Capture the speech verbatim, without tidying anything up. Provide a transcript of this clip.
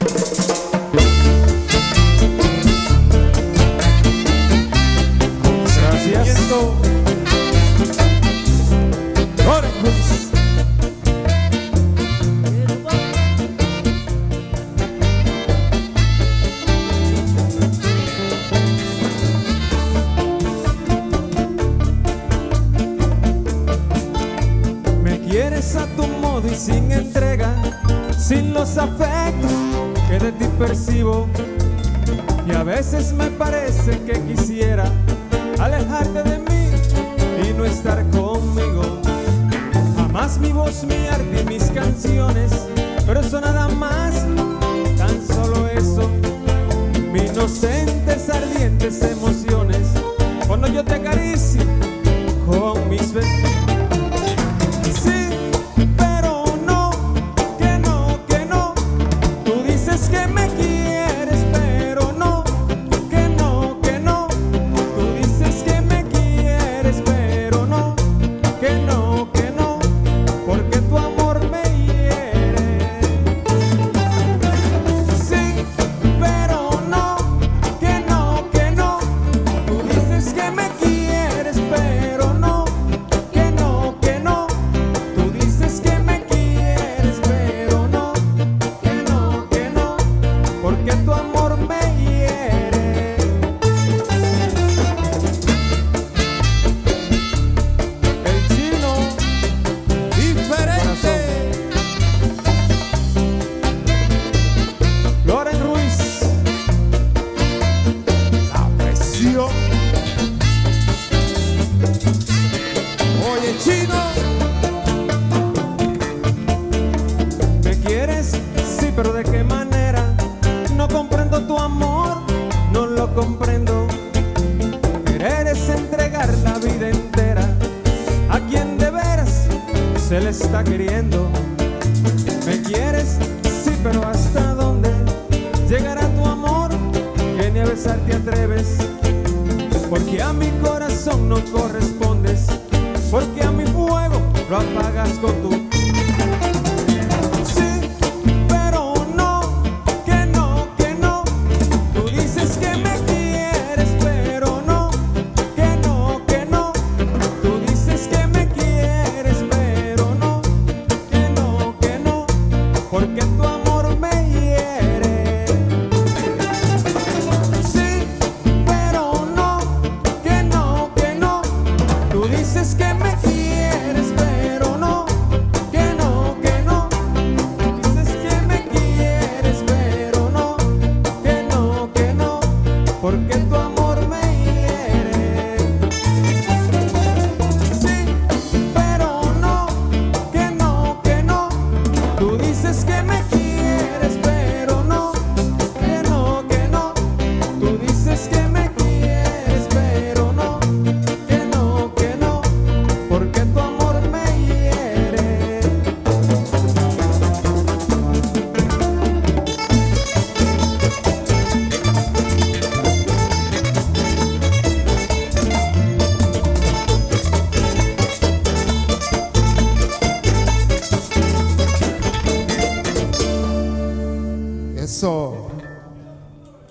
Quieres a tu modo y sin entrega, sin los afectos que de ti percibo. Y a veces me parece que quisiera alejarte de mí y no estar conmigo. Jamás mi voz, mi arte y mis canciones, pero eso nada más, tan solo eso. Mis inocentes, ardientes emociones, cuando yo te acaricio con mis besos. Que me quieres, pero no, que no, que no. Tú dices que me quieres, pero no, que no, que no, porque tu amor me hiere. Sí, pero no, que no, que no. Tú dices que me quieres, pero no, que no, que no. Tú dices que me quieres, pero no, porque tu amor me hiere. El chino diferente. Loren Ruiz, la presión. Oye, chino, ¿me quieres? Sí, pero ¿de qué manera? No comprendo tu amor, no lo comprendo. Querer es entregar la vida entera a quien de veras se le está queriendo. ¿Me quieres? Sí, pero ¿hasta dónde llegará tu amor? Que ni a besar te atreves. Porque a mi corazón no correspondes, porque a mi fuego lo apagas con tu